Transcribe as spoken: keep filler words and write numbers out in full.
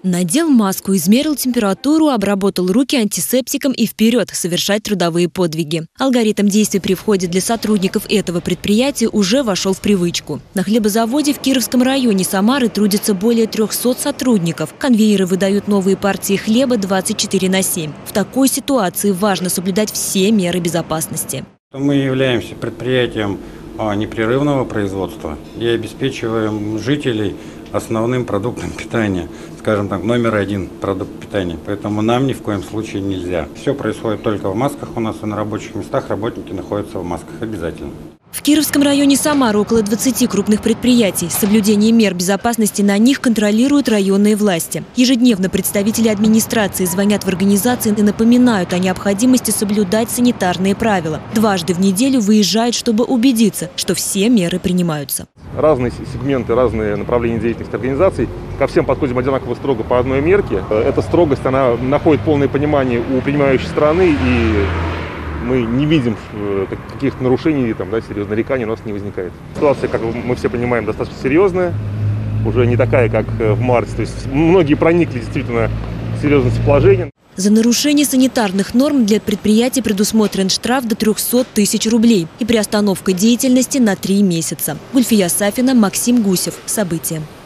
Надел маску, измерил температуру, обработал руки антисептиком и вперед совершать трудовые подвиги. Алгоритм действий при входе для сотрудников этого предприятия уже вошел в привычку. На хлебозаводе в Кировском районе Самары трудится более трёхсот сотрудников. Конвейеры выдают новые партии хлеба двадцать четыре на семь. В такой ситуации важно соблюдать все меры безопасности. Мы являемся предприятием непрерывного производства и обеспечиваем жителей основным продуктом питания, скажем так, номер один продукт питания. Поэтому нам ни в коем случае нельзя. Все происходит только в масках у нас, и на рабочих местах работники находятся в масках обязательно. В Кировском районе Самары около двадцати крупных предприятий. Соблюдение мер безопасности на них контролируют районные власти. Ежедневно представители администрации звонят в организации и напоминают о необходимости соблюдать санитарные правила. Дважды в неделю выезжают, чтобы убедиться, что все меры принимаются. Разные сегменты, разные направления деятельности организаций. Ко всем подходим одинаково строго по одной мерке. Эта строгость, она находит полное понимание у принимающей стороны, и мы не видим каких-то нарушений, там, да, серьезных нареканий у нас не возникает. Ситуация, как мы все понимаем, достаточно серьезная, уже не такая, как в марте. То есть многие проникли действительно в серьезность положения. За нарушение санитарных норм для предприятий предусмотрен штраф до трёхсот тысяч рублей и приостановка деятельности на три месяца. Гульфия Сафина, Максим Гусев. События.